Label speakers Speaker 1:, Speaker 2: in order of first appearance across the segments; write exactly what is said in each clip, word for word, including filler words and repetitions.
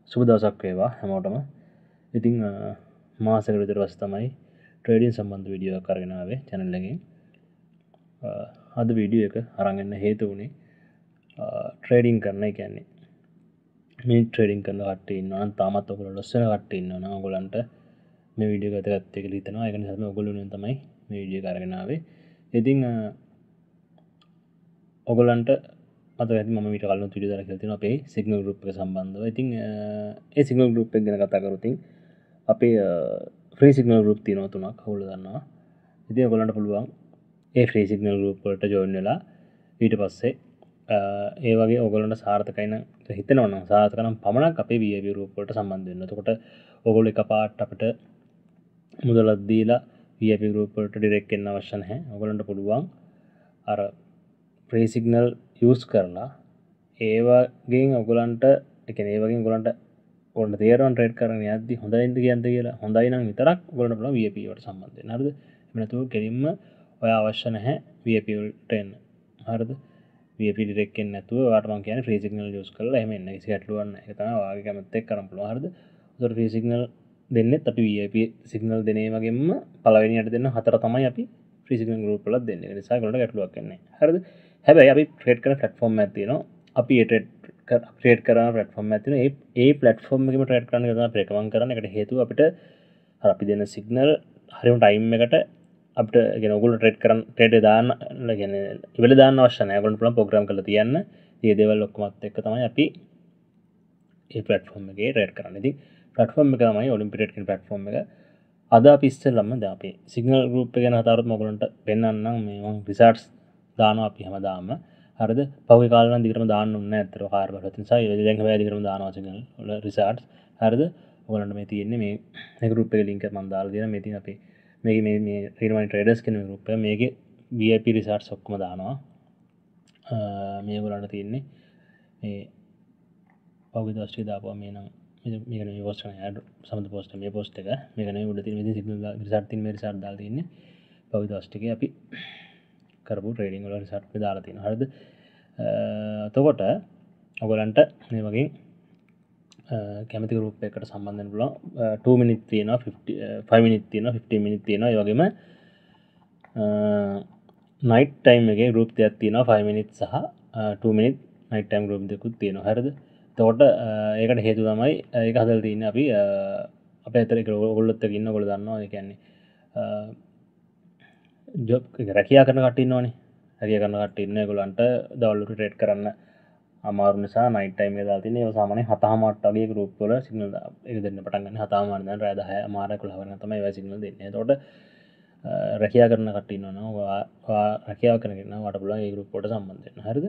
Speaker 1: සුබ දවසක් වේවා හැමෝටම. ඉතින් මාසෙකට විතර පස්සේ තමයි ට්‍රේඩින් සම්බන්ධ වීඩියෝ එකක් අරගෙන ආවේ channel එකෙන්. අද වීඩියෝ එක අරන් එන්න හේතු වුණේ ට්‍රේඩින් කරන එක කියන්නේ මේ ට්‍රේඩින් කරන කට්ටිය ඉන්නවා නම් තාමත් ඔයගොල්ලෝ ලොස් වෙන කට්ටිය ඉන්නවා නම් ඔයගොල්ලන්ට මේ වීඩියෝ එක ගත්තත් කියලා හිතනවා. ඒක නිසා තමයි ඔයගොල්ලෝ වෙනුවෙන් තමයි මේ වීඩියෝ එක අරගෙන ආවේ. ඉතින් ඔයගොල්ලන්ට අද ඇති මම මීට කලින් වීඩියෝ දාලා කියලා තියෙනවා අපේ සිග්නල් ගෲප් එක සම්බන්ධව. ඉතින් ඒ සිග්නල් ගෲප් එක ගැන කතා කරොත් අපේ ෆ්‍රී සිග්නල් ගෲප් තියෙනවා තුනක් ඔයගොල්ලෝ දන්නවා. ඉතින් ඔයගොල්ලන්ට පුළුවන් ඒ ෆ්‍රී සිග්නල් ගෲප් වලට ජොයින් වෙලා ඊට පස්සේ ඒ වගේ ඔයගොල්ලන්ට සාර්ථකයි නම් හිතෙනවා නම් සාර්ථක නම් පමණක් අපේ V I P ගෲප් වලට සම්බන්ධ වෙන්න. එතකොට ඔයගොල්ලෝ එකපාරට අපිට මුදලක් දීලා V I P ගෲප් වලට ඩිරෙක්ට් එන්න අවශ්‍ය නැහැ. ඔයගොල්ලන්ට පුළුවන් අර ෆ්‍රී සිග්නල් යූස් කරලා ඒ වගේන් ඔයගොල්ලන්ට ඒ කියන්නේ ඒ වගේන් ඔයගොල්ලන්ට ඔයගොල්ලන්ට තේරෙනවා ට්‍රේඩ් කරන්න යද්දි හොඳයින්ද කියන්ද කියලා. හොඳයි නම් විතරක් ඔයගොල්ලන්ට පුළුවන් V I P වලට සම්බන්ධ වෙන්න. හරිද? එහෙම නැතුව කෙලින්ම ඔය අවශ්‍ය නැහැ V I P වලට එන්න. හරිද? V I P ඩිරෙක්ට් එන්න නැතුව ඔයාලට මම කියන්නේ ෆ්‍රී සිග්නල් යූස් කරලා එහෙම එන්න. කිසි ගැටලුවක් නැහැ. ඒක තමයි ඔයාගේ කැමැත්ත එක්ක කරන්න පුළුවන්. හරිද? ඒතකොට ෆ්‍රී සිග්නල් දෙන්නෙත් අපි V I P සිග්නල් දෙන ඒ වගේම පළවෙනියට දෙන්න හතර තමයි අපි ෆ්‍රී සිගනල් ගෲප් වලත් දෙන්නේ. ඒ නිසා ඒගොල්ලන්ට ගැටලුවක් නැහැ. හරිද? හැබැයි අපි ට්‍රේඩ් කරන ප්ලැට්ෆෝම් එකක් තියෙනවා. අපි ඒ ට්‍රේඩ් ට්‍රේඩ් කරන ප්ලැට්ෆෝම් එකක් තියෙනවා. ඒ ඒ ප්ලැට්ෆෝම් එකේම ට්‍රේඩ් කරන්න කියලා තමයි රෙකමන්ඩ් කරන්නේ. ඒකට හේතුව අපිට අර අපි දෙන සිග්නල් හරියම ටයිම් එකට අපිට කියන්නේ ඔයගොල්ලෝ ට්‍රේඩ් කරන් ට්‍රේඩ් දාන්න කියන්නේ ඉවල දාන්න අවශ්‍ය නැහැ. ඔයගොල්ලන්ට පුළුවන් ප්‍රෝග්‍රෑම් කරලා තියන්න. මේ දේවල් ඔක්කොමත් එක්ක තමයි අපි ඒ ප්ලැට්ෆෝම් එකේ ට්‍රේඩ් කරන්නේ. ඉතින් ප්ලැට්ෆෝම් එක තමයි ඔලිම්පික් ට්‍රේඩ් කියන ප්ලැට්ෆෝම් එක. අද අපි ඉස්සෙල්ලම දැන් අපි සිග්නල් ගෲප් එක ගැන කතා කරද්දී ඔයගොල්ලන්ට පෙන්නන්නම් මේ මම රිසර්ට්ස් දානවා අපි හැමදාම. හරිද? පහුගිය කාලේ නම් දිගටම දාන්න ඕනේ නැහැ අතට කාර්ය බලවත් නිසා. ඒ දැන් හැබැයි දිගටම දානවා සිග්නල් වල රිසර්ට්ස්. හරිද? ඔයගොල්ලන්ට මේ තියෙන්නේ මේ මේ ගෲප් එකේ link එක මම දාලා දෙනවා. මේ තියෙන අපි මේකේ මේ මේ රීඩ් මනි ට්‍රේඩර්ස් කියන ගෲප් එක. මේකේ V I P රිසර්ට්ස් ඔක්කොම දානවා. මේ ඔයගොල්ලන්ට තියෙන්නේ මේ පහුගිය දවස් ටික දාපුවා මේ නම් මේක නෙමෙයි පෝස්ට් කරන ඇඩ් සමත පෝස්ට් මේ පෝස්ට් එක මේක නෙමෙයි උඩ තියෙන මේ සිග්නල් රිසර්ට් තියෙන මේ රිසර්ට් දාලා තියෙන්නේ පහුගිය දවස් ටිකේ අපි කරපු ට්‍රේඩින් වල රිසර්ට් එක දාලා තියෙනවා. හරිද? එතකොට ඔයගොල්ලන්ට මේ වගේ කැමති ගෲප් එකකට සම්බන්ධ වෙන්න පුළුවන්. two minute තියෙනවා five minute තියෙනවා fifteen minute තියෙනවා. ඒ වගේම night time එකේ ගෲප් දෙකක් තියෙනවා five minute සහ two minute night time group දෙකකුත් තියෙනවා. හරිද? එතකොට ඒකට හේතුව තමයි ඒක හදලා තින්නේ අපි අපේ අතර ඒක ඔයගොල්ලොත් එක්ක ඉන්න ඔයගොල්ලෝ දන්නවා. ඒ කියන්නේ ජොබ් එක රැකියාව කරන කට්ටිය ඉන්නවනේ. රැකියාව කරන කට්ටිය ඉන්න ඒගොල්ලන්ට දවල් වල ට්‍රේඩ් කරන්න අමාරු නිසා නයිට් ටයිම් එක දාලා තින්නේ. ඒ සාමාන්‍යයෙන් හතමාරට වගේ ගෲප් වල සිග්නල් ඒක දෙන්න පටන් ගන්න. හතමාර ඉඳන් රාත්‍රී දහය මාර එකොළහ වෙනකන් තමයි ඒවා සිග්නල් දෙන්නේ. එතකොට රැකියාව කරන කට්ටිය ඉන්නවනම් ඔයා රැකියාව කරන කෙනා ඔයාට පුළුවන් ඒ ගෲප් වලට සම්බන්ධ වෙන්න. හරිද?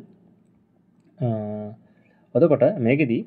Speaker 1: එතකොට මේකෙදී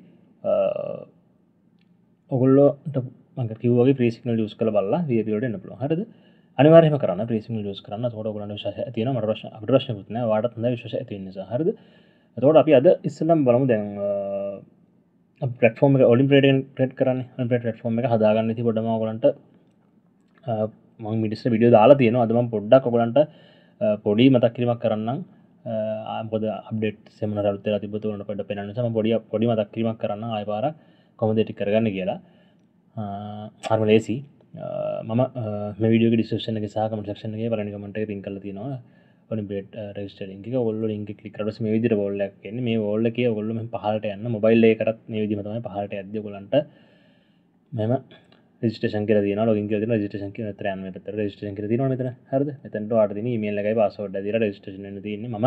Speaker 1: ඔයගොල්ලෝට මම කිව්වා වගේ ෆ්‍රී සිග්නල් යූස් කරලා බලලා V I P වලට එන්න පුළුවන්. හරිද? අනිවාර්යයෙන්ම කරන්න ෆ්‍රී සිග්නල් යූස් කරන්න. එතකොට ඔයගොල්ලන්ට විශ්වාසය තියෙනවා. මට ප්‍රශ්න අපිට ප්‍රශ්නකුත් නැහැ. ඔයාලටත් හොඳයි විශ්වාසය තියෙන නිසා. හරිද? එතකොට අපි අද ඉස්සෙල්ලාම බලමු දැන් අපි ප්ලැට්ෆෝම් එක ඔලිම් ට්‍රේඩ් එකෙන් ට්‍රේඩ් කරන්නේ. ඔලිම් ට්‍රේඩ් ප්ලැට්ෆෝම් එක හදාගන්න ඉතින් පොඩ්ඩක් මම ඔයගොල්ලන්ට මම මිඩිස්ට වීඩියෝ දාලා තියෙනවා. අද මම පොඩ්ඩක් ඔයගොල්ලන්ට පොඩි මතක් කිරීමක් කරන්නම්. මොකද අප්ඩේට් සෙමිනාර් අලුත් වෙලා තිබ්බොත් උනට පොඩ්ඩක් පෙන්වන්න නිසා මම පොඩි පොඩි මතක් කිරීමක් කරන්න ආයෙ පාරක් කොහොමද ටික කරගන්න කියලා. හරිම ලේසි. මම මේ වීඩියෝ එකේ ඩිස්ක්‍රිප්ෂන් එකේ සහ කමෙන්ට් සෙක්ෂන් එකේ පළවෙනි කමෙන්ට් එකේ ලින්ක් කරලා තියෙනවා. ඔලිම්පියඩ් රෙජිස්ටර් ලින්ක් එක. ඔයගොල්ලෝ ලින්ක් එක ක්ලික් කරලා පස්සේ මේ විදිහට වෝල් එකක් එන්නේ. මේ වෝල් එකේ ඔයගොල්ලෝ මෙහෙම පහළට යන්න මොබයිල් එකකටත් මේ විදිහම තමයි පහළට යද්දී ඔයගොල්ලන්ට මෙහෙම රෙජිස්ට්‍රේෂන් කියලා තියෙනවා. ලොගින් කියලා තියෙනවා. රෙජිස්ට්‍රේෂන් කියලා මෙතන යන්න මේ පැත්තට රෙජිස්ට්‍රේෂන් කියලා තියෙනවා මෙතන. හරිද? මෙතනට ඔයාලට තියෙන ඊමේල් එකයි පාස්වර්ඩ් එකයි දීලා රෙජිස්ට්‍රේෂන් වෙන්න තියෙන්නේ. මම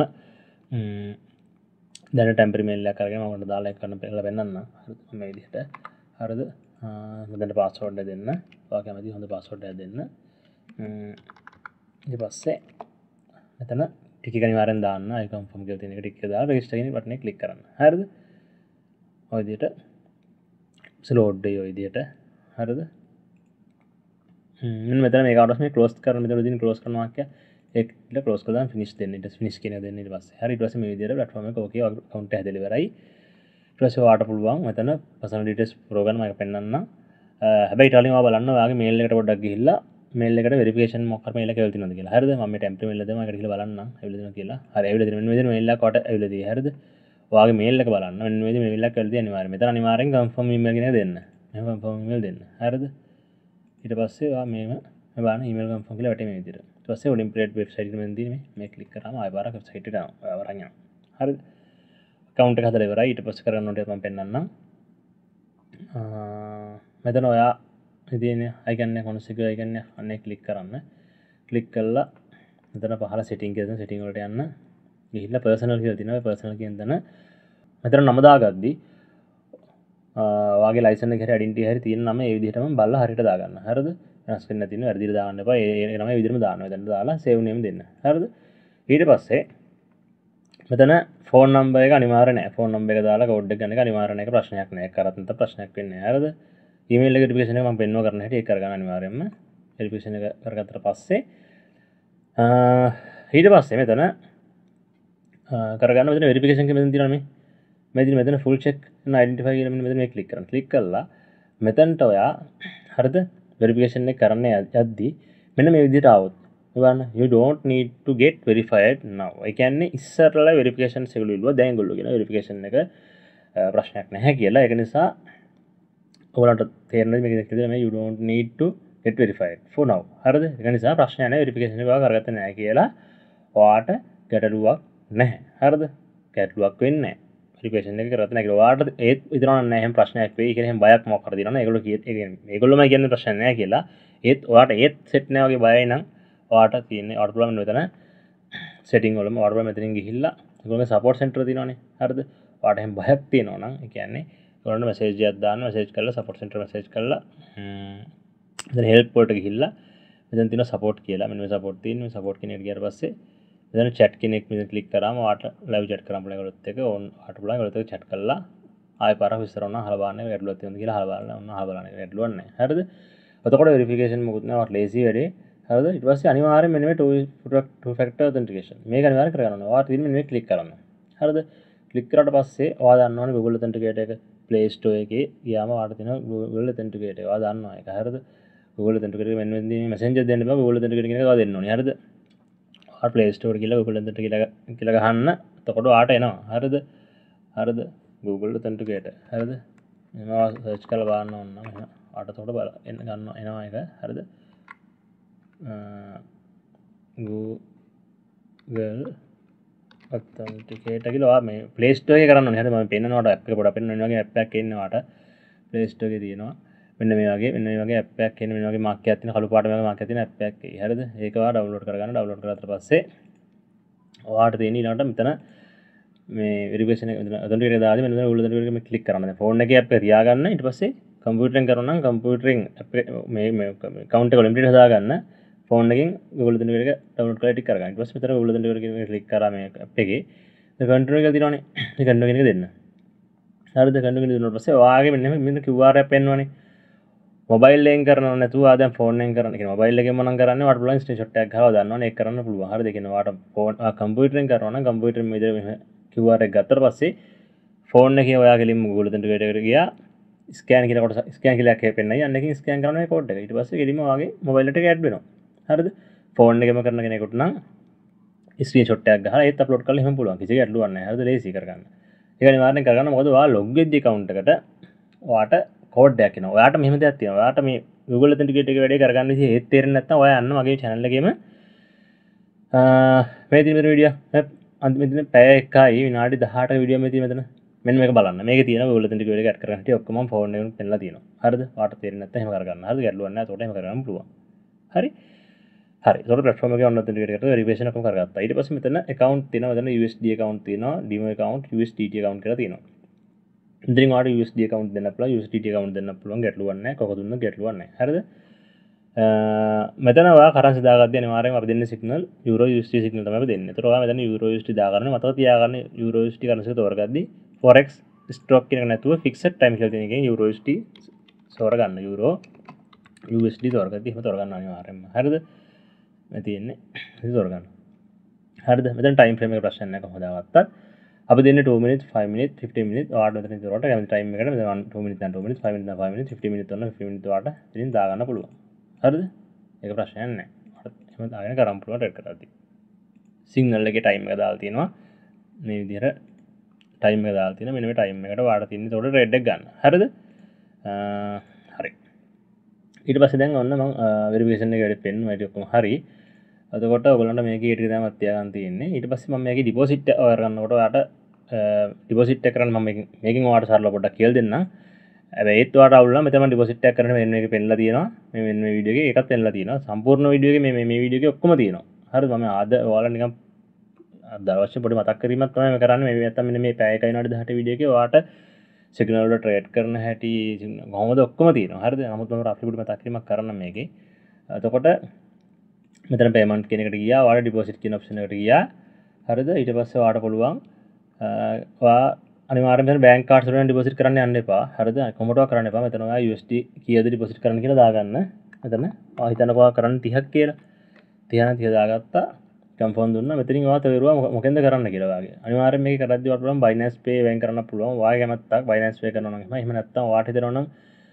Speaker 1: දැන් ටෙම්පරරි මේල් එකක් අරගෙන මම ඔයාලට දාලා එක කරන්න පෙන්නලා පෙන්නන්න. හරිද? මේ විදිහට. හරිද? මෙතනට පාස්වර්ඩ් එක දෙන්න. ඔයා කැමති හොඳ පාස්වර්ඩ් එකක් දෙන්න. ඊට පස්සේ මෙතන ටික එක අනිවාර්යෙන් දාන්න. I confirm කියලා තියෙන එක ටික එක දාලා රෙජිස්ටර් කියන බටන් එක ක්ලික් කරන්න. හරිද? ඔය විදිහට ස්ලෝඩ් වෙයි ඔය විදිහට. හරිද? මෙන්න මෙතන මේක අවුටස් මේ ක්ලෝස් කරන මෙතන උදින් ක්ලෝස් කරනවා කිය ඒක ඉතින් ක්ලෝස් කරලා දාන්න ෆිනිෂ් දෙන්න. ඊට ෆිනිෂ් කියන දෙන්න ඊට පස්සේ. හරි ඊට පස්සේ මේ විදිහට ප්ලැට්ෆෝම් එක ඕකේ account එක හැදලා ඉවරයි. ඊට පස්සේ ඔයාලට පුළුවන් මෙතන personal details ප්‍රෝග්‍රෑම් එක පෙන්නන්න. හැබැයි ඊට කලින් ඔයා බලන්න ඔයාගේ මේල් එකට පොඩ්ඩක් ගිහිල්ලා මේල් එකට වෙරිෆිකේෂන් මොකක් හරි මේල් එක ඇවිල්ලා තියෙනවද කියලා. හරිද? මම මේ ටෙම්පරරි මේල් එක දෙනවා. ඒකට ගිහිල්ලා බලන්න. ඇවිල්ලා තියෙනවා කියලා. හරි ඇවිල්ලා තියෙනවා. මෙන්න මෙතන මේල් එකක් කොට ඇවිල්ලා තියෙයි. හරිද? ඔයාගේ මේල් එක බලන්න. මෙන්න මේ විදිහට මේල් එකක් කරලා තියෙනවා අනිවාර්යයෙන්. මෙතන අනිවාර්යෙන් කන්ෆර්ම් ඊමේල් කෙනෙක් දෙන්න. මේ කන්ෆර්ම් ඊමේල් දෙන්න. හරිද? ඊට පස්සේ ඔයා මේව මේ බලන්න ඊමේල් කන්ෆර්ම් කියලා වැටේ මේ විදිහට. ඊට පස්සේ උඩින් ප්‍රේට් වෙබ්සයිට් එක මෙන්න තියෙන මේ මේ ක්ලික් කරාම ආයෙ පාරක් වෙබ්සයිට් එකට යනවා. ඔයාව අරන් යනවා. හරිද? account එක හදලා ඉවරයි. ඊට පස්සේ කරන්න ඕනේ මම පෙන්නන්නම්. මෙතන ඔයා ඉතින් icon එක configure icon එක අනේ ක්ලික් කරන්න. ක්ලික් කළා මෙතන පහළ setting කියලා තියෙන setting වලට යන්න. ගිහිල්ලා personal කියලා තියෙනවා. personal කියන තැන මෙතන නම දාගද්දි ඔයාගේ license එකේ identity හරි තියෙන නම ඒ විදිහටම බලලා හරියට දාගන්න. හරිද? වෙනස් වෙන්න නැතිව වැරදිට දාන්න එපා. ඒ නම ඒ විදිහටම දානවා. එතන දාලා save name දෙන්න. හරිද? ඊට පස්සේ මෙතන ෆෝන් නම්බර් එක අනිවාර්ය නැහැ. ෆෝන් නම්බර් එක දාලා කෝඩ් එක ගන්න එක අනිවාර්ය නැහැ. ප්‍රශ්නයක් නැහැ. කරත් නැත්නම් ප්‍රශ්නයක් වෙන්නේ නැහැ. හරිද? ඊමේල් එක වෙරිෆිකේෂන් එක මම පෙන්වව කරන්න හැටි ඒක කරගන්න අනිවාර්යයෙන්ම. වෙරිෆිකේෂන් එක කරගත්තට පස්සේ ඊට පස්සේ මෙතන කරගන්න මෙතන වෙරිෆිකේෂන් එක මෙතන තියෙනවා මේ. මෙතන මෙතන ෆුල් චෙක් and identify කියලා මෙන්න මෙතන මේ ක්ලික් කරන්න. ක්ලික් කළා මෙතනට ඔයා හරිද? වෙරිෆිකේෂන් එක කරන්න යද්දි මෙන්න මේ විදිහට ආවොත් බලන්න you don't need to get verified now. ඒ කියන්නේ ඉස්සරලා වෙරිෆිකේෂන් එක ගිලුවා දැන් ගොල්ලෝ කියන වෙරිෆිකේෂන් එක ප්‍රශ්නයක් නැහැ කියලා. ඒක නිසා ඔයාලට තේරෙන්නේ මේක දෙකද මේ you don't need to get verified for now. හරිද? ඒක නිසා ප්‍රශ්නයක් නැහැ වෙරිෆිකේෂන් එක ඔයා කරගත්තේ නැහැ කියලා ඔයාට ගැටලුවක් නැහැ. හරිද? ගැටලුවක් වෙන්නේ නැහැ. වෙරිෆිකේෂන් එක කරගත්තේ නැහැ කියලා ඔයාට ඒත් විතරක් නැහැ එහෙම ප්‍රශ්නයක් වෙයි කියලා එහෙම බයක් මොකක් හරි දිනනවා. ඒගොල්ලෝ කිය ඒ කියන්නේ මේගොල්ලෝම කියන්නේ ප්‍රශ්නයක් නැහැ කියලා. ඒත් ඔයාට ඒත් සෙට් නැහැ වගේ බයයි නම් ඔයාට තියෙන්නේ ඔයාට පුළුවන් මෙතන setting වලම ඔයාට පුළුවන් මෙතනින් ගිහිල්ලා ඒගොල්ලෝගේ support center තියෙනවානේ. හරිද? ඔයාට එහෙම බයක් තියෙනවා නම් ඒ කියන්නේ ඔයාලට message එකක් දාන්න message කරලා support center message කරලා මෙතන help වලට ගිහිල්ලා මෙතන තියෙනවා support කියලා. මෙන්න මේ support තියෙන මේ support කෙනෙක්ට ගියාට පස්සේ මෙතන chat කෙනෙක් මෙතන click කරාම ඔයාට live chat කරන්න පුළුවන් ඒගොල්ලොත් එක්ක ඕන් ඔයාට පුළුවන් ඒගොල්ලොත් එක්ක chat කරලා ආයෙ පාරක් විස්තර වුණා අහලා බලන්න ගැටලුවක් තියෙනවද කියලා අහලා බලන්න ඕන අහලා බලන්න ගැටලුවක් නැහැ. හරිද? එතකොට verification මොකුත් නැහැ. ඔයාට lazy වැඩේ. හරිද? ඊට පස්සේ අනිවාර්යයෙන් මෙන්න මේ two factor authentication මේක අනිවාර්යෙන් කරගන්න ඕනේ. ඔයාට තියෙන්නේ මෙන්න මේ ක්ලික් කරන්න. හරිද? ක්ලික් කරාට පස්සේ ඔයා දන්නවනේ Google Authenticator එක Play Store එකේ ගියාම ඔයාට තියෙනවා Google Authenticator එක. ඔයා දන්නවා ඒක. හරිද? Google Authenticator එක මෙන්න මෙතන Messenger දෙන්න බෑ. Google Authenticator කියන එක ඔයා දෙන්න ඕනේ. හරිද? ඔයා Play Store කියලා Google Authenticator කියලා ගහන්න. එතකොට ඔයාට එනවා. හරිද? හරිද? Google Authenticator. හරිද? මේවා සර්ච් කරලා බලන්න ඕන නම් එහෙනම් ඔයාට එතකොට බල එන්න ගන්න එනවා ඒක. හරිද? Google Authenticator කියලා ඔයා මේ Play Store එකේ කරන්න ඕනේ. හරිද? මම පෙන්නනවාට app එක පොඩක් පෙන්නන වගේ app එකක් එන්නේ ඔයාට Play Store එකේ තියෙනවා. මෙන්න මේ වගේ මෙන්න මේ වගේ app එකක් එන්නේ මෙන්න වගේ මාක් එකක් තියෙන කළු පාට මේ වගේ මාක් එකක් තියෙන app එකක් එයි. හරිද? ඒක ඔයා download කරගන්න. download කරාට පස්සේ ඔයාට තියෙන ඊළඟට මෙතන මේ verification එක මෙතන authenticator දාලා මෙන්න මෙතන Google Authenticator එක මේ click කරන්න. දැන් phone එකේ app එක තියාගන්න. ඊට පස්සේ computer එකෙන් කරනවා නම් computer එකෙන් app මේ මේ account එක limited හදාගන්න. phone එකෙන් Google Authenticator එක download කරලා ටික කරගන්න. ඊට පස්සේ මෙතන Google Authenticator එක click කරා මේ app එකේ. දැන් continue කියලා තියෙනවානේ. මේ continue කියන එක දෙන්න. හරිද? continue කියන දුන්නාට පස්සේ ඔයාගේ මෙන්න මෙන්න Q R app එන්නවනේ. මොබයිල් එකෙන් කරනව නැතුව ආ දැන් ෆෝන් එකෙන් කරන්න. කියන්නේ මොබයිල් එකෙන් මම කරන්නේ ඔයාලට පුළුවන් ස්ක්‍රීන්ෂොට් එකක් ගහලා දාන්නවනේ ඒක කරන්න පුළුවන්. හරිද? ඒ කියන්නේ ඔයාලට ෆෝන් ආ කම්පියුටරෙන් කරනවා නම් කම්පියුටරෙන් මේ විදිහට Q R එක ගත්තට පස්සේ ෆෝන් එකේ ඔයාගේ ලින්ක් Google Authenticator එකට ගියා. ස්කෑන් කියලා කොටස ස්කෑන් කියලා එකක් පෙන්නයි. අන්න එකකින් ස්කෑන් කරනවා මේ කෝඩ් එක. ඊට පස්සේ ගෙලිම ඔයාගේ මොබයිල් එකට ඇඩ් වෙනවා. හරිද? ෆෝන් එකෙම කරන කෙනෙකුට නම් ස්ක්‍රීන්ෂොට් එකක් ගහලා ඒත් අප්ලෝඩ් කරලා එහෙම පුළුවන්. කිසි ගැටලුවක් නැහැ. හරිද? ලේසි කරගන්න. ඒක අනිවාර්යෙන් කරගන්න. මොකද ඔයා ලොග් වෙද්දී account එකට ඔයාට කෝඩ් එකක් එනවා. ඔයාට මෙහෙම දෙයක් තියෙනවා. ඔයාට මේ Google Authenticator එක වැඩේ කරගන්න ඉතින් ඒත් තේරෙන්නේ නැත්නම් ඔයා යන්න මගේ channel එකේම මේ දින මෙතන වීඩියෝ අන්තිමේදී පැය එකයි විනාඩි දහඅටක වීඩියෝ මේ තියෙන මෙතන. මෙන්න මේක බලන්න. මේකේ තියෙනවා Google Authenticator එක ඇඩ් කරගන්න හැටි ඔක්කොම මම ෆෝන් එකෙන් පෙන්නලා තියෙනවා. හරිද? ඔයාට තේරෙන්නේ නැත්නම් එහෙම කරගන්න. හරිද? ගැටලුවක් නැහැ. ඒකට එහෙම කරගන්න පුළුවන්. හරි? හරි. ඒකට platform එකේ online Authenticator එකට verification එකම කරගත්තා. ඊට පස්සේ මෙතන account තියෙනවා. මෙතන U S D account තියෙනවා. Demo account, U S D T account කියලා තියෙනවා. ඉතින් ඔයාලට U S D account දෙන්න පුළුවන් U S D T account දෙන්න පුළුවන් ගැටලුවක් නැහැ කොහොමද දුන්න ගැටලුවක් නැහැ හරිද මෙතන ඔයා කරන්සි දාගද්දී අනිවාර්යෙන්ම අපි දෙන්නේ signal euro U S D signal තමයි අපි දෙන්නේ. ඒතර ඔයා මෙතන euro U S D දාගන්න මතක තියාගන්න euro U S D කරන්සි එක තෝරගද්දී forex stroke කියන එක නැතුව fixed time කියලා තියෙන එකෙන් euro U S D තෝරගන්න euro U S D තෝරගද්දී එහෙම තෝරගන්න අනිවාර්යෙන්ම හරිද මේ තියෙන්නේ ඒක තෝරගන්න හරිද මෙතන time frame එක ප්‍රශ්න නැහැ කොහොමද දාගත්තත් අපි දෙන්නේ two minutes five minutes fifteen minutes ඔයාට මෙතන ඉතලට කැමති time එකට මෙතන two minutes දැන් two minutes five minutes දැන් five minutes fifteen minutes ඔන්න fifteen minutes ඔයාට ඉතින් දාගන්න පුළුවන් හරිද ඒක ප්‍රශ්නයක් නැහැ ඔයාට එහෙම දාගෙන කරන් පුළුවන් රෙඩ් කරද්දී සිග්නල් එකේ time එක දාලා තියෙනවා මේ විදිහට ටයිම් එක දාලා තියෙනවා. මෙන්න මේ ටයිම් එකට වාට තියෙන්නේ. ඒතකොට ට්‍රේඩ් එක ගන්න. හරිද? හරි. ඊට පස්සේ දැන් ඔන්න මම වෙරිෆිකේෂන් එක වැඩි පෙන්නුවා. ඒක ඔක්කොම හරි. එතකොට ඔයගොල්ලන්ට මේකේ ඊට තමයි තියාගන්න තියෙන්නේ. ඊට පස්සේ මම මේකේ ඩිපොසිට් ඔයාලා ගන්නකොට ඔයාලට ඩිපොසිට් එක කරන්න මම මේකෙන් ඔයාලට සරලව පොඩ්ඩක් කියලා දෙන්නම්. හැබැයි ඒත් ඔයාලට අවුල් නම් මෙතන මම ඩිපොසිට් එක කරන්න මෙන්න මේක පෙන්නලා තියෙනවා. මේ මෙන්න මේ වීඩියෝ එකේ ඒකත් පෙන්නලා තියෙනවා. සම්පූර්ණ වීඩියෝ එකේ මේ මේ මේ වීඩියෝ එකේ ඔක්කොම තියෙනවා. හරිද? මම ආද ඔයාලා නිකන් දවස් පොඩි මතක් කිරීමක් තමයි මේ කරන්නේ. මේ නැත්තම් මෙන්න මේ පැය එකයි විනාඩි දහට වීඩියෝ එකේ ඔයාලට සිග්නල් වල ට්‍රේඩ් කරන හැටි කොහොමද ඔක්කොම තියෙනවා. හරිද? නමුත් මම රෆ්ලි පොඩි මතක් කිරීමක් කරන්න මේකේ. එතකොට මෙතන පේමන්ට් කියන එකට ගියා. ඔයාලා ඩිපොසිට් කියන ඔප්ෂන් එකට ගියා. හරිද? ඊට පස්සේ ඔයාලට පුළුවන් ඔයා අනිවාර්යයෙන්ම මෙතන බැංක් කාඩ්ස් වලින් ඩිපොසිට් කරන්න යන්න එපා. හරිද? කොහොමදවත් කරන්න එපා. මෙතන ඔයා යූ එස් ඩී කීයද ඩිපොසිට් කරන්න කියලා දාගන්න. මෙතන ඔයා හිතන්නකෝ ඔයා කරන්න තිහක් කියලා. තිහ නම් තිහ දාගත්තා. කන්ෆර්ම් දුන්නා. මෙතනින් ඔයා තේරුවා මොකෙන්ද කරන්න කියලා ඔයාගේ. අනිවාර්යයෙන් මේක කරද්දී ඔයාලට පුළුවන් Binance Pay වෙන් කරන්න පුළුවන්. ඔයාගේ කැමැත්තක් Binance Pay කරනවා නම් එහෙම. එහෙම නැත්නම් ඔයාට හිතනවා නම්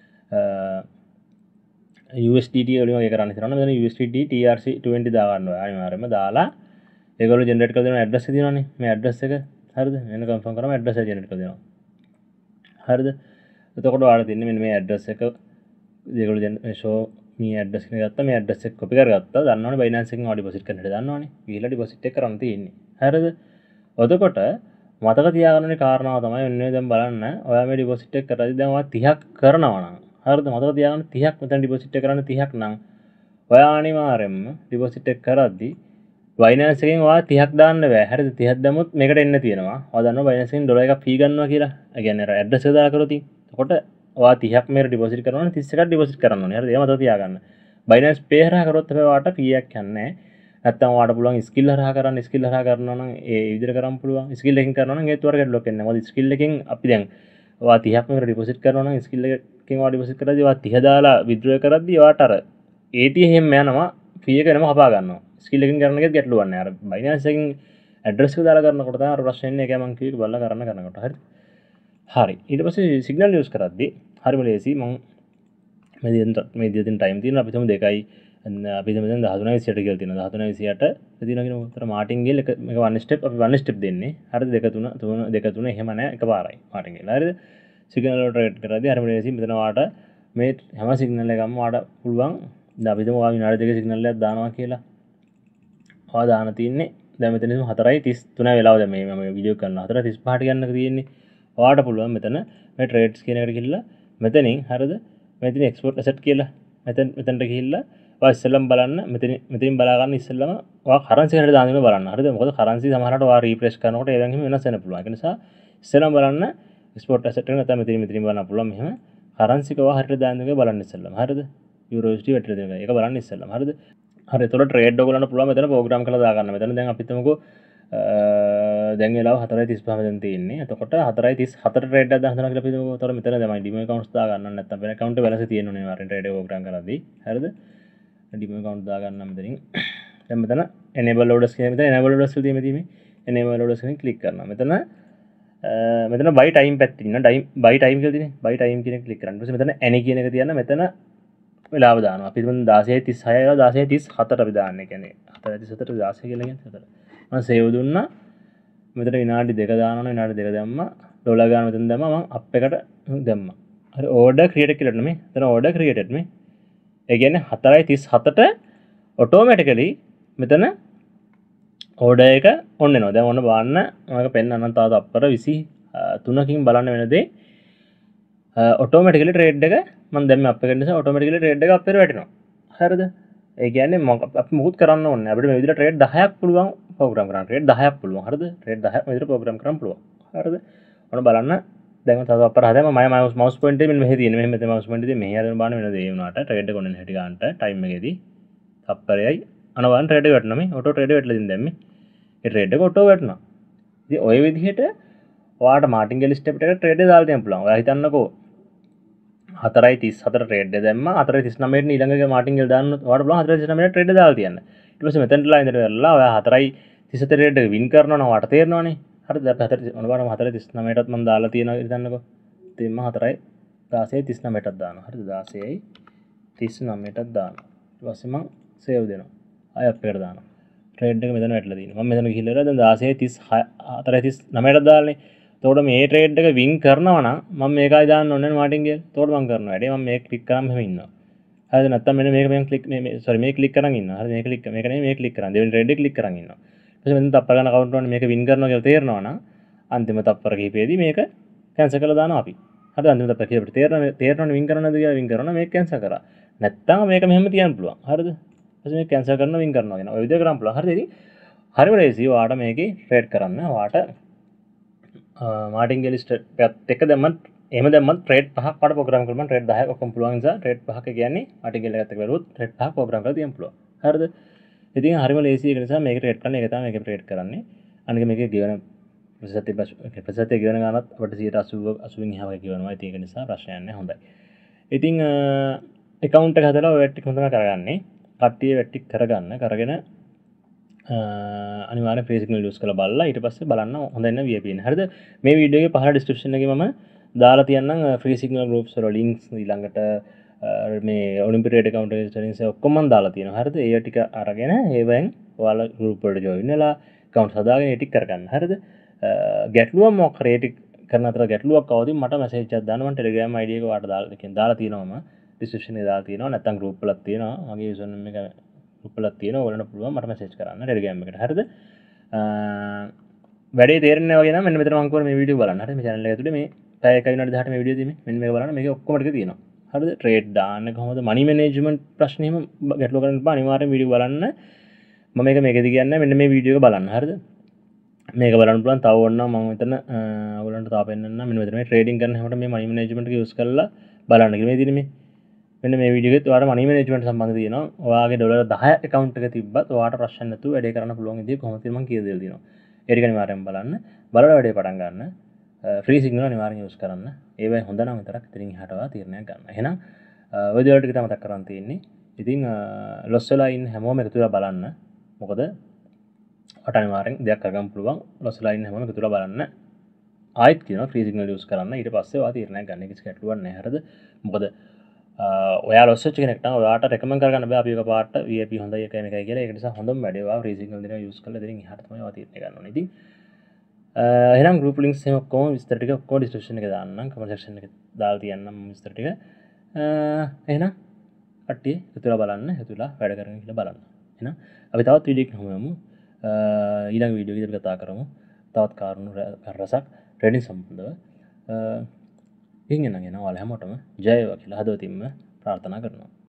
Speaker 1: යූ එස් ඩී ටී වලින් ඔය කරන්න හිතනවා නම් මෙතන U S D T T R C twenty දා ගන්න ඔයා. අනිවාර්යයෙන්ම දාලා ඒගොල්ලෝ ජෙනරේට් කරලා දෙන ඇඩ්‍රස් එක තියෙනවනේ. මේ ඇඩ්‍රස් එක හරිද? එන්න කන්ෆර්ම් කරාම ඇඩ්‍රස් එක ජෙනරේට් කරලා දෙනවා. හරිද? එතකොට ඔයාලා තියන්නේ මෙන්න මේ ඇඩ්‍රස් එක ඒගොල්ලෝ මේ ෂෝ මේ ඇඩ්‍රස් එක ගත්තා. මේ ඇඩ්‍රස් එක කොපි කරගත්තා. දන්නවනේ Binance එකෙන් ඔයා ඩිපොසිට් කරන්න හැටි දන්නවනේ. ගිහලා ඩිපොසිට් එක කරන්න තියෙන්නේ. හරිද? එතකොට මතක තියාගන්න ඕනේ කාරණාව තමයි මෙන්න දැන් බලන්න. ඔයා මේ ඩිපොසිට් එක කරද්දී දැන් ඔයා තිහක් කරනවා නම් හරිද? මතක තියාගන්න තිහක් මෙතන ඩිපොසිට් එක කරන්න තිහක් නම් ඔයා අනිවාර්යයෙන්ම ඩිපොසිට් එක කරද්දී Binance එකෙන් ඔයා තිහක් දාන්න බෑ. හරිද? තිහක් දැම්මොත් මේකට එන්න තියෙනවා. ඔයා දන්නවා Binance එකෙන් ඩොලර් එකක් ෆී ගන්නවා කියලා. ඒ කියන්නේ අර ඇඩ්‍රස් එක දාලා කරොත් ඉතින්. එතකොට ඔයා තිහක් මේකට ඩිපොසිට් කරනවා නම් තිස් එකක් ඩිපොසිට් කරන්න ඕනේ. හරිද? ඒක මතක තියාගන්න. Binance Pay හරහා කරොත් හැබැයි ඔයාට ෆී එකක් යන්නේ නැහැ. නැත්තම් ඔයාට පුළුවන් ස්කිල් හරහා කරන්න. ස්කිල් හරහා කරනවා නම් ඒ විදිහට කරන්න පුළුවන්. ස්කිල් එකකින් කරනවා නම් ඒත් ඔයාලට ගැටලුවක් එන්නේ නැහැ. මොකද ස්කිල් එකෙන් අපි දැන් ඔයා තිහක් මේකට ඩිපොසිට් කරනවා නම් ස්කිල් එකකින් ඔයා ඩිපොසිට් කරද්දී ඔයා තිහ දාලා විත්ඩ්‍රෝ කරද්දී ඔයාට අර ඒ තිහ එහෙම යනවා. ෆී එක වෙනම කපා ගන්නවා. ස්කිල් එකකින් කරන එකත් ගැටලුවක් නැහැ. අර Binance එකකින් ඇඩ්‍රස් එක දාලා කරනකොට තමයි අර ප්‍රශ්නේ එන්නේ. ඒකයි මම කිව්වේ බලලා කරන්න කරනකොට. හරිද? හරි. ඊට පස්සේ සිග්නල් යූස් කරද්දී හරිම ලේසි. මම මේ දින මේ දින ටයිම් තියෙනවා. අපි තුමු දෙකයි අපි මෙතන දහතුනයි විසියට කියලා තියෙනවා. දහතුනයි විසියට තියෙනවා කියන උතර මාටින් ගිහලා එක මේක වන් ස්ටෙප් අපි වන් ස්ටෙප් දෙන්නේ. හරිද? දෙක තුන තුන දෙක තුන එහෙම නැහැ. එකපාරයි මාටින් ගිහලා. හරිද? සිග්නල් වල ට්‍රේඩ් කරද්දී හරිම ලේසි. මෙතන ඔයාට මේ හැම සිග්නල් එකක්ම ඔයාට පුළුවන්. දැන් අපි තුමු ඔයා විනාඩි දෙකක සිග්නල් එකක් දානවා කියලා. ඔයා දාන තියන්නේ දැන් මෙතන හතරයි තිස් තුනයි වෙලාව දැන් මේ මම වීඩියෝ කරනවා. හතරයි තිස් පහට ගන්නක තියෙන්නේ. ඔයාට පුළුවන් මෙතන මේ ට්‍රේඩ්ස් කියන එකට ගිහලා මෙතනින් හරිද? මෙතන එක්ස්පෝර්ට් ඇසෙට් කියලා මෙතන මෙතනට ගිහිල්ලා ඔයා ඉස්සෙල්ලම බලන්න මෙතන මෙතනින් බලා ගන්න ඉස්සෙල්ලම ඔයා කරන්සි එකට දාන්න ඕනේ බලන්න. හරිද? මොකද කරන්සි සමහරවිට ඔයා රීෆ්‍රෙෂ් කරනකොට ඒ වගේම වෙනස් වෙන්න පුළුවන්. ඒ නිසා ඉස්සෙල්ලම බලන්න එක්ස්පෝර්ට් ඇසෙට් එක නැත්නම් මෙතනින් මෙතනින් බලන්න පුළුවන්. මෙහෙම කරන්සි එක ඔයා හරියට දාන්න ඕනේ බලන්න ඉස්සෙල්ලම. හරිද? යුරෝ යු එස් ඩී වැටලා දෙනවා. ඒක බලන්න ඉස්සෙල්ලම. හරිද? හරි. එතකොට ට්‍රේඩ් ඔයගොල්ලන්ට පුළුවන් මෙතන ප්‍රෝග්‍රෑම් කරලා දාගන්න. මෙතන දැන් අපි හිතමුකෝ දැන් වෙලාව හතරයි තිස් පහ මෙතන තියෙන්නේ. එතකොට හතරයි තිස් හතර ට්‍රේඩ් එකක් දාන්න කියලා අපි හිතමුකෝ. එතකොට මෙතන තමයි ඩිමෝ account දා ගන්න නැත්නම් වෙන account එක වැලසි තියෙන්න ඕනේ වරෙන් ට්‍රේඩ් එක ප්‍රෝග්‍රෑම් කරද්දී. හරිද? ඩිමෝ account දා ගන්න මෙතනින්. දැන් මෙතන enable orders කියන මෙතන enable orders වල තියෙන්නේ මේ enable orders එකෙන් ක්ලික් කරනවා. මෙතන මෙතන buy time පැත්තේ ඉන්න buy time කියලා තියෙන්නේ. buy time කියන එක ක්ලික් කරන්න. ඊට පස්සේ මෙතන any කියන එක තියන්න මෙතන වෙලාව දානවා. අපි හිතමු දහසයි තිස් හයයි වෙලාව දහසයි තිස් හතට අපි දාන්නේ. කියන්නේ හතරයි තිස් හතට දහසයි කියලා කියන්නේ හතර. මම සේව් දුන්නා. මෙතන විනාඩි දෙක දානවා. විනාඩි දෙක දැම්මා. ඩොලර් ගන්න මෙතන දැම්මා. මම අප් එකට දැම්මා. හරි order created කියලා නෙමෙයි. එතන order created මේ. ඒ කියන්නේ හතරයි තිස් හතට automatically මෙතන order එක on වෙනවා. දැන් ඔන්න බලන්න මම පෙන්නන්නම් තව තත්පර විසි තුනකින් බලන්න වෙන දේ automatically trade එක මම දැන් මේ අප් එකට නිසා automatically trade එක අප්පේට වැටෙනවා. හරිද? ඒ කියන්නේ අපි මොකුත් කරන්න ඕනේ නැහැ. අපිට මේ විදිහට trade දහයක් පුළුවන් ප්‍රෝග්‍රෑම් කරන්න. trade දහයක් පුළුවන්. හරිද? trade දහයක් මේ විදිහට ප්‍රෝග්‍රෑම් කරන්න පුළුවන්. හරිද? ඔන්න බලන්න දැන් තව අප්පර හදම මම mouse mouse pointer මෙන්න මෙහෙ තියෙන. මෙහෙම මෙතන mouse pointer තියෙන. මෙහෙ හදන බලන්න වෙන දේ වුණාට trade එක ඔන්න හැටි ගන්නට time එකේදී අප්පරයයි අනවන trade එක වැටෙනවා මේ. auto trade එක වැටලා දින් දැන් මේ. ඒ trade එක auto වැටෙනවා. ඉතින් ඔය විදිහට ඔයාට මාටින්ගල් ස්ටෙප් එකට trade එක දාලා දෙන්න පුළුවන්. ඔයා හිතන්නකෝ හතරයි තිස් හතර ට්‍රේඩ් එක දැම්මා. හතරයි තිස් නවයට ඊළඟ මාටින්ගල් දාන්න ඔයාලට පුළුවන් හතරයි තිස් නවයට ට්‍රේඩ් එක දාලා තියන්න. ඊට පස්සේ මෙතනටලා ඉඳලා වෙරලා ඔයා හතරයි තිස් හතර ට්‍රේඩ් එක වින් කරනවා නම් ඔයාට තේරෙනවනේ. හරිද? අපි හතරයි මොන බලන්න හතරයි තිස් නවයටත් මම දාලා තියෙනවා හිතන්නකෝ. ඉතින් මම හතරයි දහසයි තිස් නවයටත් දානවා. හරිද? දහසයි තිස් නවයටත් දානවා. ඊට පස්සේ මම සේව් දෙනවා. ආය අප් එකට දානවා. ට්‍රේඩ් එක මෙතන වැටලා තියෙනවා. මම මෙතන ගිහිල්ලා දැන් දහසයි තිස් හතරයි තිස් නවයටත් දාලානේ. එතකොට මේ ට්‍රේඩ් එක වින් කරනවා නම් මම මේකයි දාන්න ඕනේ මාටින්ගෙල්. එතකොට මම කරනවා. වැඩේ මම මේක ක්ලික් කරාම මෙහෙම ඉන්නවා. හරිද? නැත්තම් මෙන්න මේක මම ක්ලික් මේ සෝරි මේ ක්ලික් කරන් ඉන්නවා. හරිද? මේක ක්ලික් මේක නෙමෙයි මේ ක්ලික් කරන්. දෙවෙනි ට්‍රේඩ් එක ක්ලික් කරන් ඉන්නවා. ඊට පස්සේ මෙතන තප්පර ගන්න කවුන්ට් වන්න මේක වින් කරනවා කියලා තේරෙනවා නම් අන්තිම තප්පර කිහිපෙදී මේක කැන්සල් කරලා දානවා අපි. හරිද? අන්තිම තප්පර කිහිපෙට තේරෙනවා තේරෙනවනේ වින් කරනවද කියලා වින් කරනවා මේක කැන්සල් කරා. නැත්තම් මේක මෙහෙම තියන්න පුළුවන්. හරිද? ඊට පස්සේ මේක කැන්සල් කරනවා වින් කරනවා කියන. ඔය විදිහට කරන්න පුළුවන්. හරිද? ඉතින් හරිම ලේසියි ඔයාට මේකේ ට්‍රේඩ් කරන්න. ඔයාට මාටින්ගෙල් ලිස්ට් එක දැම්මත් එහෙම දැම්මත් ට්‍රේඩ් පහක් වඩ ප්‍රෝග්‍රෑම් කරලා මම ට්‍රේඩ් දහයක් ඔක්කොම පුළුවන් නිසා ට්‍රේඩ් පහක් කියන්නේ මාටින්ගෙල් එකත් එක්ක බැලුවොත් ට්‍රේඩ් පහක් ප්‍රෝග්‍රෑම් කරලා තියන්න පුළුවන්. හරිද? ඉතින් හරිම ලේසියි ඒක නිසා මේක ට්‍රේඩ් කරන්න ඒක තමයි මේක ට්‍රේඩ් කරන්නේ. අනික මේකේ ගෙවන ප්‍රතිශතය ප්‍රතිශතය ගෙවන ගානත් අපිට සියයට අසූව අසූවෙන් එහා වගේ ගෙවනවා. ඉතින් ඒක නිසා ප්‍රශ්නයක් නැහැ. හොඳයි. ඉතින් account එක හදලා ඔය වැට් ටික හොඳම කරගන්නේ. කට්ටිය වැට් ටික කරගන්න. කරගෙන අනිවාර්යෙන් ෆ්‍රී සිග්නල් යූස් කරලා බලලා ඊට පස්සේ බලන්න හොඳ වෙන V I P ඉන්නේ. හරිද? මේ වීඩියෝ එකේ පහළ ඩිස්ක්‍රිප්ෂන් එකේ මම දාලා තියන්නම් ෆ්‍රී සිග්නල් ගෲප්ස් වල ලින්ක්ස් ඊළඟට මේ ඔලිම්පික් ට්‍රේඩ් account රෙජිස්ටරේෂන්ස් ඔක්කොම මම දාලා තියෙනවා. හරිද? ඒ ටික අරගෙන ඒවෙන් ඔයාලා ගෲප් වලට ජොයින් වෙලා account හදාගෙන ඒ ටික කරගන්න. හරිද? ගැටලුවක් මොකක් හරි ඒ ටික කරන අතර ගැටලුවක් આવදින් මට මැසේජ් එකක් දාන්න. මම Telegram I D එක ඔයාලට දාලා දෙකෙන් දාලා තියෙනවා මම ඩිස්ක්‍රිප්ෂන් එකේ දාලා තියෙනවා. නැත්නම් ගෲප් වලත් තියෙනවා. මගේ යූසර් නේම් එක ගෲප් වලත් තියෙනවා. ඔයාලට පුළුවන් මට මැසේජ් කරන්න Telegram එකට. හරිද? වැඩේ තේරෙන්නේ නැහැ වගේ නම් මෙන්න මෙතන මම කියවන මේ වීඩියෝ බලන්න. හරිද? මේ channel එක ඇතුලේ මේ පැය එකයි විනාඩි දහකට මේ වීඩියෝ තියෙන්නේ. මෙන්න මේක බලන්න. මේකේ ඔක්කොම ටික තියෙනවා. හරිද? ට්‍රේඩ් දාන්න කොහොමද? මනි මැනේජ්මන්ට් ප්‍රශ්න එහෙම ගැටලුව කරන්න බෑ. අනිවාර්යෙන් වීඩියෝ බලන්න. මම මේක මේකෙදි කියන්නේ මෙන්න මේ වීඩියෝ එක බලන්න. හරිද? මේක බලන්න පුළුවන්. තව ඕනනම් මම මෙතන ඔයගලන්ට තාම පෙන්නන්නම්. මෙන්න මෙතන මේ ට්‍රේඩින් කරන හැමෝටම මේ මනි මැනේජ්මන්ට් එක යූස් කරලා බලන්න කියලා මේ තියෙන්නේ මේ. මෙන්න මේ වීඩියෝ එකෙත් ඔයාලට මනි මැනේජ්මන්ට් සම්බන්ධ තියෙනවා. ඔයාගේ ඩොලර් දහය account එක තිබ්බත් ඔයාට ප්‍රශ්න නැතුව වැඩේ කරන්න පුළුවන් විදිහ කොහොමද කියලා මම කියලා දෙලා තියෙනවා. ඒ ටික අනිවාර්යෙන් බලන්න. බලලා වැඩේ පටන් ගන්න. ෆ්‍රී සිග්නල් අනිවාර්යෙන් යූස් කරන්න. ඒවයි හොඳ නම් විතරක් ඉතින් එහාට ඔයා තීරණයක් ගන්න. එහෙනම් ඔය දේවල් ටික තමයි මතක් කරන් තියෙන්නේ. ඉතින් ලොස් වෙලා ඉන්න හැමෝම එකතු වෙලා බලන්න. මොකද ඔයාට අනිවාර්යෙන් දෙයක් කරගන්න පුළුවන්. ලොස් වෙලා ඉන්න හැමෝම එකතු වෙලා බලන්න. ආයෙත් කියනවා ෆ්‍රී සිග්නල් යූස් කරන්න. ඊට පස්සේ ඔයා තීරණයක් ගන්න. කිසි ගැටලුවක් නැහැ. හරිද? මොකද ඔයා ලොස් වෙච්ච කෙනෙක් නම් ඔයාට රෙකමන්ඩ් කරගන්න බෑ අපි එක පාට V I P හොඳයි එකයි මේකයි කියලා. ඒක නිසා හොඳම වැඩේ ඔයා ෆ්‍රී සිග්නල් දෙනවා යූස් කරලා ඉතින් එහාට තමයි ඔයා තීරණය ගන්න ඕනේ. ඉතින් එහෙනම් group links එහෙම ඔක්කොම විස්තර ටික ඔක්කොම description එකේ දාන්නම්. comment section එකේ දාලා තියන්නම් විස්තර ටික. එහෙනම් කට්ටිය හිතලා බලන්න, හිතලා වැඩ කරගෙන කියලා බලන්න. එහෙනම් අපි තවත් වීඩියෝ එකක් හමුවෙමු. ඊළඟ වීඩියෝ එකේදී කතා කරමු. තවත් කාරණු රසක් ට්‍රේඩින් සම්බන්ධව. ඉතින් එනං එනවා ඔයාලා හැමෝටම ජය වේවා කියලා හදවතින්ම ප්‍රාර්ථනා කරනවා.